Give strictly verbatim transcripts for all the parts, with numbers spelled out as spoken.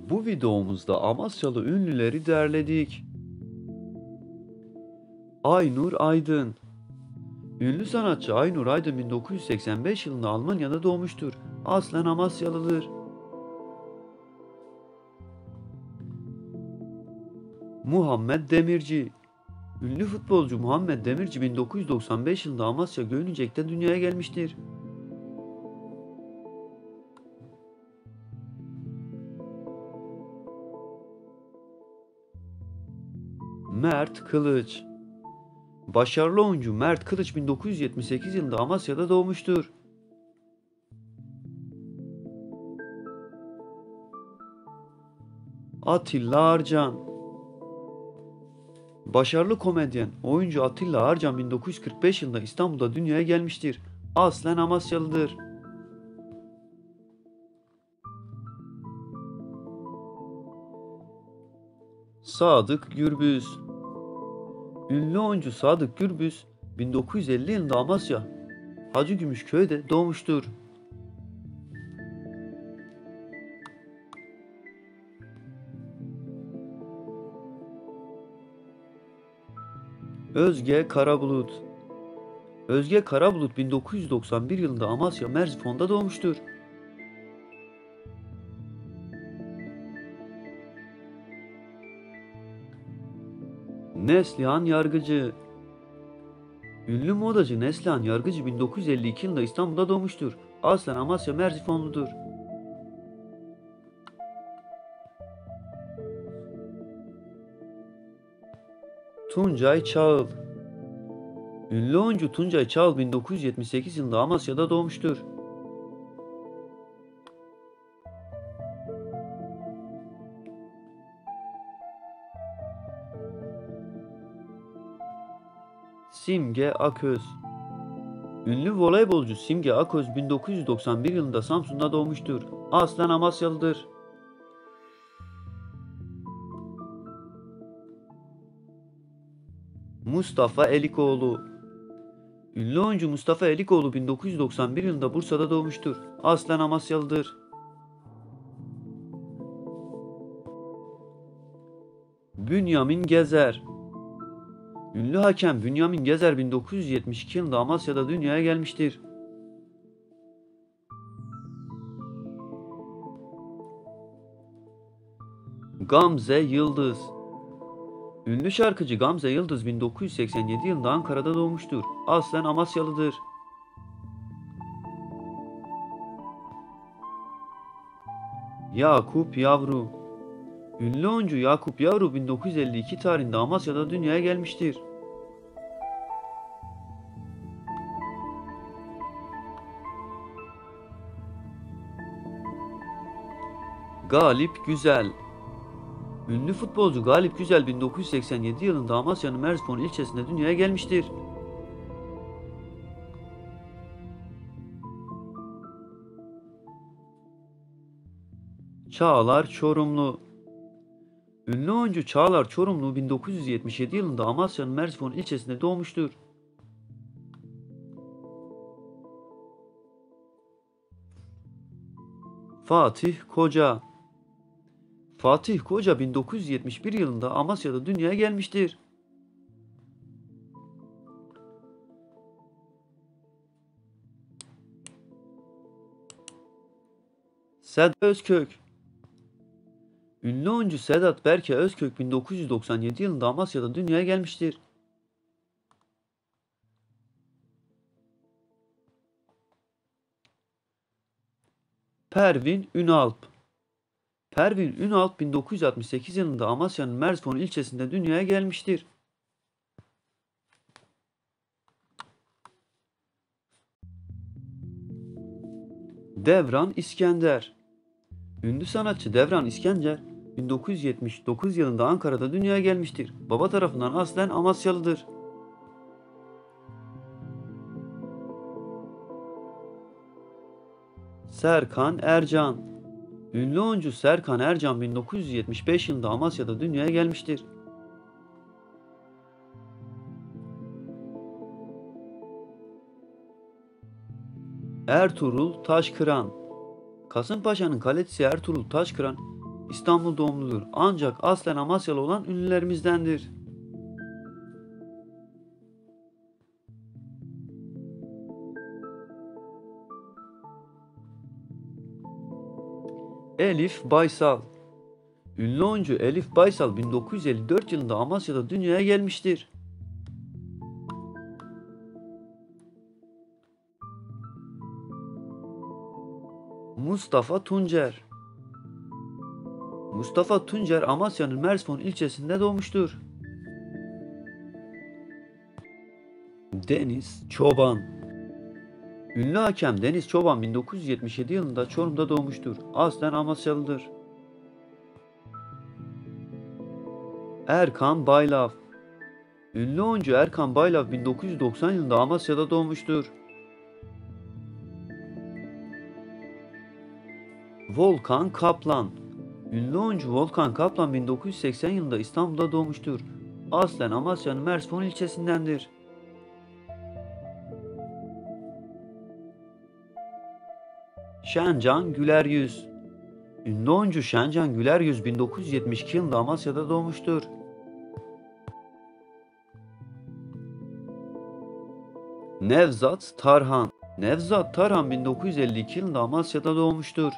Bu videomuzda Amasyalı ünlüleri derledik. Aynur Aydın. Ünlü sanatçı Aynur Aydın bin dokuz yüz seksen beş yılında Almanya'da doğmuştur. Aslen Amasyalıdır. Muhammed Demirci. Ünlü futbolcu Muhammed Demirci bin dokuz yüz doksan beş yılında Amasya Göynecek'te dünyaya gelmiştir. Mert Kılıç. Başarılı oyuncu Mert Kılıç bin dokuz yüz yetmiş sekiz yılında Amasya'da doğmuştur. Atilla Arcan. Başarılı komedyen, oyuncu Atilla Arcan bin dokuz yüz kırk beş yılında İstanbul'da dünyaya gelmiştir. Aslen Amasyalıdır. Sadık Gürbüz. Ünlü oyuncu Sadık Gürbüz bin dokuz yüz elli yılında Amasya, Hacıgümüşköy'de doğmuştur. Özge Karabulut. Özge Karabulut bin dokuz yüz doksan bir yılında Amasya Merzifon'da doğmuştur. Neslihan Yargıcı. Ünlü modacı Neslihan Yargıcı bin dokuz yüz elli iki yılında İstanbul'da doğmuştur. Aslen Amasya Merzifonludur. Tuncay Çağıl. Ünlü oyuncu Tuncay Çağıl bin dokuz yüz yetmiş sekiz yılında Amasya'da doğmuştur. Simge Aköz. Ünlü voleybolcu Simge Aköz bin dokuz yüz doksan bir yılında Samsun'da doğmuştur. Aslen Amasyalıdır. Mustafa Elikoğlu. Ünlü oyuncu Mustafa Elikoğlu bin dokuz yüz doksan bir yılında Bursa'da doğmuştur. Aslen Amasyalıdır. Bünyamin Gezer. Ünlü hakem Bünyamin Gezer bin dokuz yüz yetmiş iki yılında Amasya'da dünyaya gelmiştir. Gamze Yıldız. Ünlü şarkıcı Gamze Yıldız bin dokuz yüz seksen yedi yılında Ankara'da doğmuştur. Aslen Amasyalıdır. Yakup Yavru. Ünlü oyuncu Yakup Yavru bin dokuz yüz elli iki tarihinde Amasya'da dünyaya gelmiştir. Galip Güzel. Ünlü futbolcu Galip Güzel bin dokuz yüz seksen yedi yılında Amasya'nın Merzifon ilçesinde dünyaya gelmiştir. Çağlar Çorumlu. Ünlü oyuncu Çağlar Çorumlu bin dokuz yüz yetmiş yedi yılında Amasya'nın Merzifon ilçesinde doğmuştur. Fatih Koca. Fatih Koca bin dokuz yüz yetmiş bir yılında Amasya'da dünyaya gelmiştir. Sedat Özkök. Ünlü oyuncu Sedat Berke Özkök bin dokuz yüz doksan yedi yılında Amasya'da dünyaya gelmiştir. Pervin Ünalp. Pervin Ünalp bin dokuz yüz altmış sekiz yılında Amasya'nın Merzifon ilçesinde dünyaya gelmiştir. Devran İskender. Ünlü sanatçı Devran İskender bin dokuz yüz yetmiş dokuz yılında Ankara'da dünyaya gelmiştir. Baba tarafından aslen Amasyalıdır. Serkan Ercan. Ünlü oyuncu Serkan Ercan bin dokuz yüz yetmiş beş yılında Amasya'da dünyaya gelmiştir. Ertuğrul Taşkıran. Kasımpaşa'nın kalecisi Ertuğrul Taşkıran İstanbul doğumludur. Ancak aslen Amasyalı olan ünlülerimizdendir. Elif Baysal. Ünlü oyuncu Elif Baysal bin dokuz yüz elli dört yılında Amasya'da dünyaya gelmiştir. Mustafa Tuncer. Mustafa Tuncer Amasya'nın Merspon ilçesinde doğmuştur. Deniz Çoban. Ünlü hakem Deniz Çoban bin dokuz yüz yetmiş yedi yılında Çorum'da doğmuştur. Aslen Amasyalıdır. Erkan Baylav. Ünlü oyuncu Erkan Baylav bin dokuz yüz doksan yılında Amasya'da doğmuştur. Volkan Kaplan. Ünlü oyuncu Volkan Kaplan bin dokuz yüz seksen yılında İstanbul'da doğmuştur. Aslen Amasya'nın Merspon ilçesindendir. Şencan Güleryüz. Ünlü oyuncu Şencan Güleryüz bin dokuz yüz yetmiş iki yılında Amasya'da doğmuştur. Nevzat Tarhan. Nevzat Tarhan bin dokuz yüz elli iki yılında Amasya'da doğmuştur.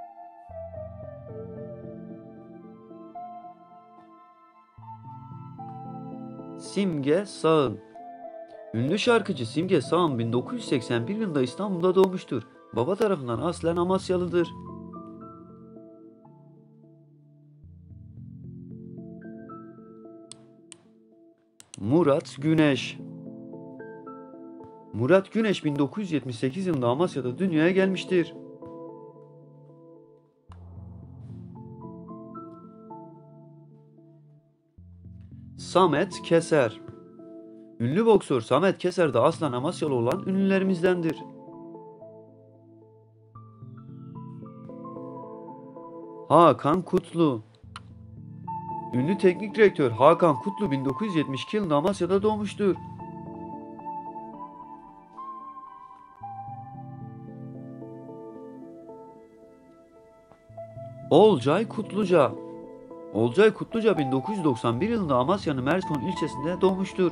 Simge Sağın. Ünlü şarkıcı Simge Sağın bin dokuz yüz seksen bir yılında İstanbul'da doğmuştur. Baba tarafından aslen Amasyalıdır. Murat Güneş. Murat Güneş bin dokuz yüz yetmiş sekiz yılında Amasya'da dünyaya gelmiştir. Samet Keser. Ünlü boksör Samet Keser de aslen Amasyalı olan ünlülerimizdendir. Hakan Kutlu. Ünlü teknik direktör Hakan Kutlu bin dokuz yüz yetmiş iki yılında Amasya'da doğmuştur. Olcay Kutluca. Olcay Kutluca bin dokuz yüz doksan bir yılında Amasya'nın Merspon ilçesinde doğmuştur.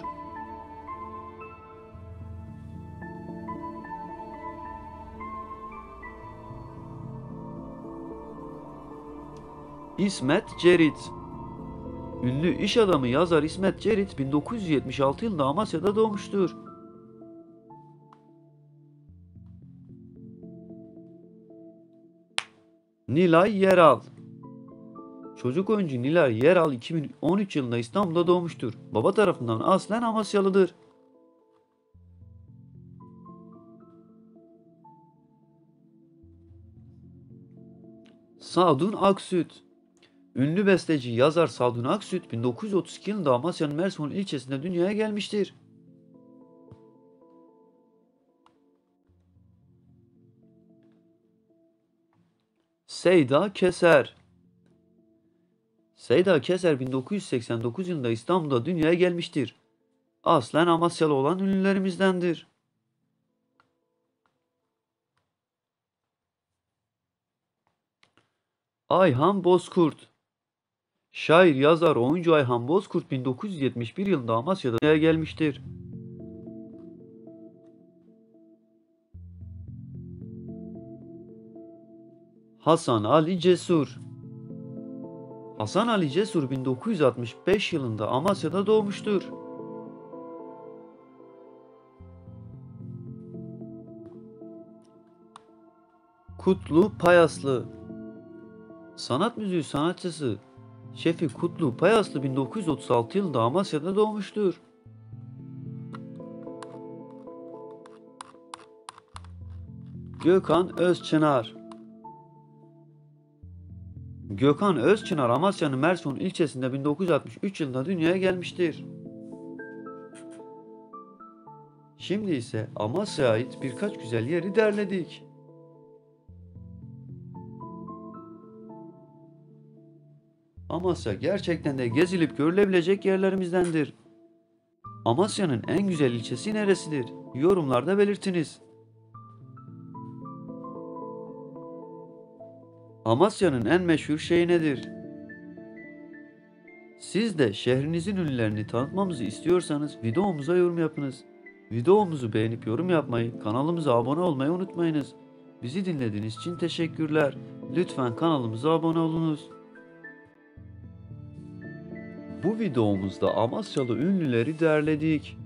İsmet Cerit. Ünlü iş adamı yazar İsmet Cerit bin dokuz yüz yetmiş altı yılında Amasya'da doğmuştur. Nilay Yeral. Çocuk oyuncu Nilay Yeral iki bin on üç yılında İstanbul'da doğmuştur. Baba tarafından aslen Amasyalıdır. Sadun Aksüt. Ünlü besteci yazar Sadun Aksüt bin dokuz yüz otuz iki yılında Amasya'nın Merspon ilçesinde dünyaya gelmiştir. Seyda Keser. Seyda Keser bin dokuz yüz seksen dokuz yılında İstanbul'da dünyaya gelmiştir. Aslen Amasyalı olan ünlülerimizdendir. Ayhan Bozkurt. Şair, yazar, oyuncu Ayhan Bozkurt bin dokuz yüz yetmiş bir yılında Amasya'da dünyaya gelmiştir. Hasan Ali Cesur. Hasan Ali Cesur bin dokuz yüz altmış beş yılında Amasya'da doğmuştur. Kutlu Payaslı. Sanat müziği sanatçısı Şefi Kutlu Payaslı bin dokuz yüz otuz altı yılında Amasya'da doğmuştur. Gökhan Özçınar. Gökhan Özçınar Amasya'nın Merspon ilçesinde bin dokuz yüz altmış üç yılında dünyaya gelmiştir. Şimdi ise Amasya'ya ait birkaç güzel yeri derledik. Amasya gerçekten de gezilip görülebilecek yerlerimizdendir. Amasya'nın en güzel ilçesi neresidir? Yorumlarda belirtiniz. Amasya'nın en meşhur şeyi nedir? Siz de şehrinizin ünlülerini tanıtmamızı istiyorsanız videomuza yorum yapınız. Videomuzu beğenip yorum yapmayı, kanalımıza abone olmayı unutmayınız. Bizi dinlediğiniz için teşekkürler. Lütfen kanalımıza abone olunuz. Bu videomuzda Amasyalı ünlüleri derledik.